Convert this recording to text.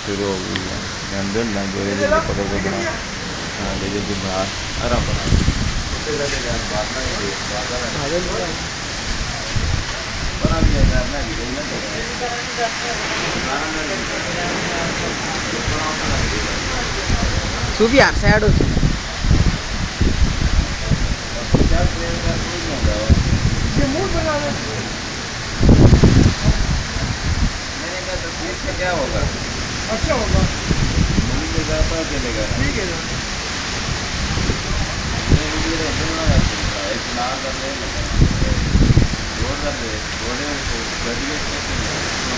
शुरू हो गई है। ध्यान दे ना जो ये पकड़ के बना। हाँ ले जो तू बाहर आराम बना उससे करके यार बात ना ये बात ना बना दिया यार ना वीडियो ना सूफी यार सैड हो क्या प्रेम का कोई नहीं होगा ये मूड बना दो मैंने कहा तस्वीर से क्या होगा अच्छा होगा मूवी में जाता चलेगा ठीक है मैं वीडियो रे बनना है एक ना कर ले रोड कर ले रोड है गड्डी है